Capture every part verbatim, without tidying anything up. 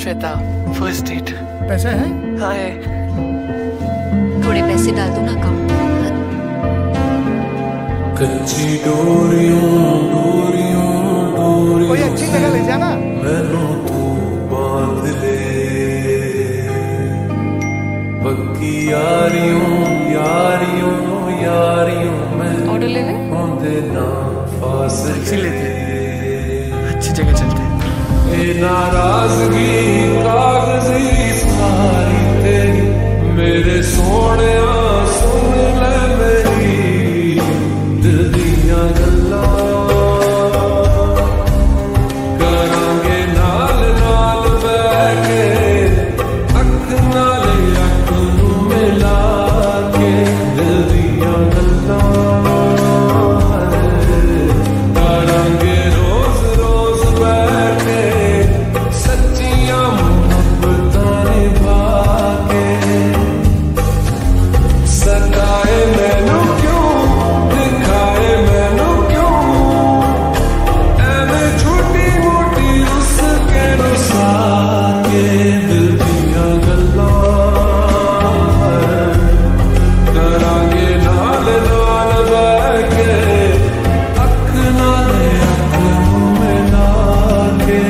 Shweta, first date. पैसे हैं? हाँ है। थोड़े पैसे डाल दो ना अकाउंट। कच्ची डोरियों डोरियों डोरियों कोई अच्छी जगह ले जाना। मैनू तू बांध ले, पक्की यारियों यारियों यारियों मैं ऑर्डर ले ले। होंदे ना फासले लेते अच्छी जगह चलते हैं। ए नाराजगी कागजी सारी तेरी, मेरे सोने सुन ले मेरी दिल दियां गल्लां, करांगे नाल नाल बैठ के अख नाल अख नू मिला के दिल दियां गल्लां, करांगे रोज रोज बैठ के सच्चियां मुहब्बतां निभा के। सताए मैनू क्यों दिखाए मैनू क्यों, एवें छोटी मोटी उसके रुसा के दिल दियां गल्लां, करांगे नाल नाल बैठ के अख नाल अख नू मिला के।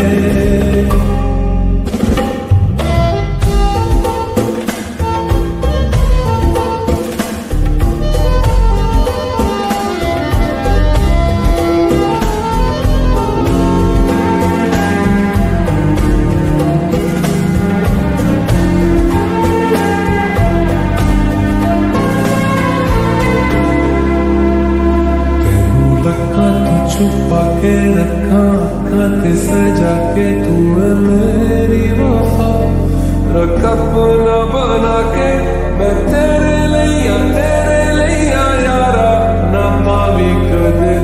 छुपा के रखा खाते सजा के तू है मेरी वफा, रख अपना बना के मैं तेरे लिया तेरे लिया यारा, ना पावी कदे